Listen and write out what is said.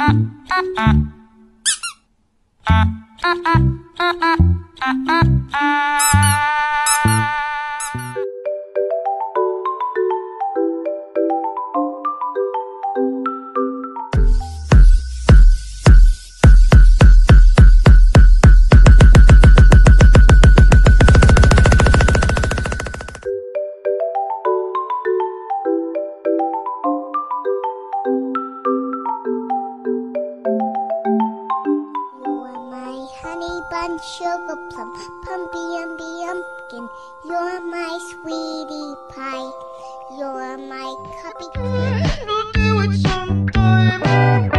Bun, sugar plum, pumpy umby umpkin. You're my sweetie pie. You're my cupcake. We'll do it sometime.